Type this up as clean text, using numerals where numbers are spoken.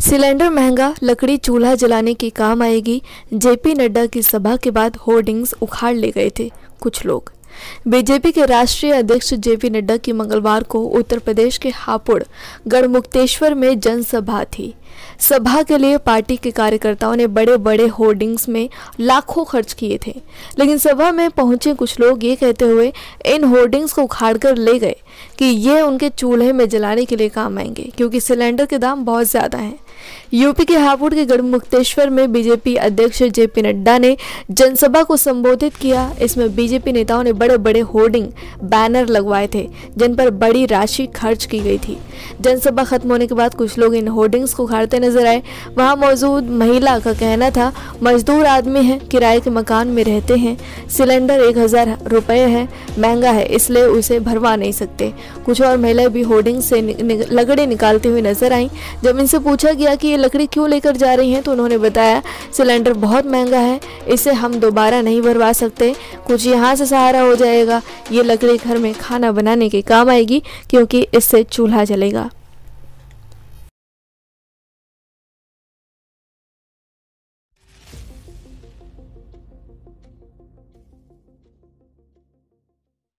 Cylinder महंगा, लकड़ी चूल्हा जलाने की काम आएगी। जेपी नड्डा की सभा के बाद होर्डिंग्स उखाड़ ले गए थे कुछ लोग। बीजेपी के राष्ट्रीय अध्यक्ष जेपी नड्डा की मंगलवार को उत्तर प्रदेश के हापुड़ गढ़मुक्तेश्वर में जनसभा थी। सभा के लिए पार्टी के कार्यकर्ताओं ने बड़े बड़े होर्डिंग्स में लाखों खर्च किए थे, लेकिन सभा में पहुंचे कुछ लोग ये कहते हुए इन होर्डिंग्स को उखाड़कर ले गए कि ये उनके चूल्हे में जलाने के लिए काम आएंगे, क्योंकि सिलेंडर के दाम बहुत ज़्यादा हैं। यूपी के हापुड़ के गढ़मुक्तेश्वर में बीजेपी अध्यक्ष जेपी नड्डा ने जनसभा को संबोधित किया। इसमें बीजेपी नेताओं ने बड़े बड़े होर्डिंग बैनर लगवाए थे, जिन पर बड़ी राशि खर्च की गई थी। जनसभा खत्म होने के बाद कुछ लोग इन होर्डिंग्स को उखाड़ते नजर आए। वहां मौजूद महिला का कहना था, मजदूर आदमी है, किराए के मकान में रहते हैं, सिलेंडर 1000 रुपये है, महंगा है, इसलिए उसे भरवा नहीं सकते। कुछ और महिलाएं भी होर्डिंग से लकड़ी निकालती हुई नजर आई। जब इनसे पूछा गया कि ये लकड़ी क्यों लेकर जा रही हैं, तो उन्होंने बताया, सिलेंडर बहुत महंगा है, इसे हम दोबारा नहीं भरवा सकते, कुछ यहाँ से सहारा हो जाएगा। ये लकड़ी घर में खाना बनाने के काम आएगी, क्योंकि इससे चूल्हा जलेगा।